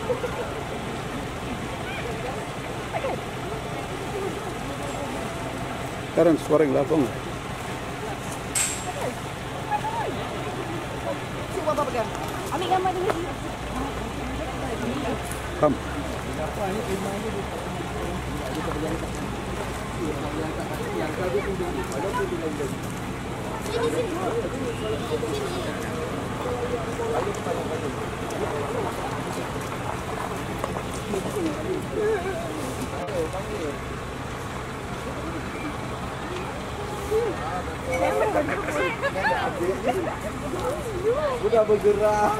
Parents வரீங்களா போங்க. Ambil gambar dulu. Come. Sini sini. Udah bergerak.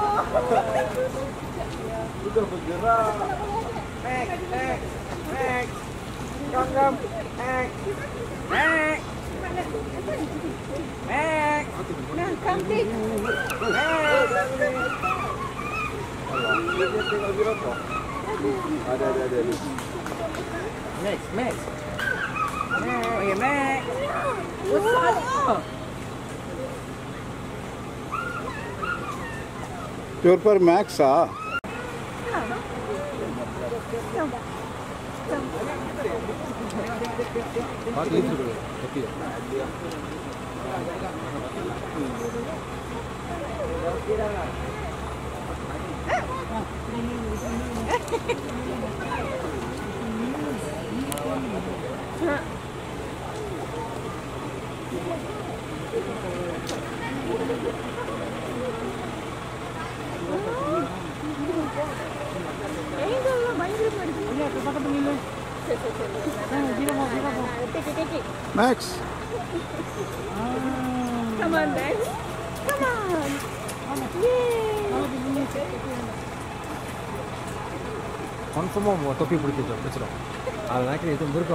Udah bergerak. Mek, mek, mek. Kam. Mek. Mek. Mek. Nah, cantik. Mek. Dia tengok di rokok. Ada. Mek, mek. Mek, ya mek. What's Your per Max ah. Max. Come on, Max. Come on. Yay. Confirm topi putih tu, betul. Anak ini itu berapa?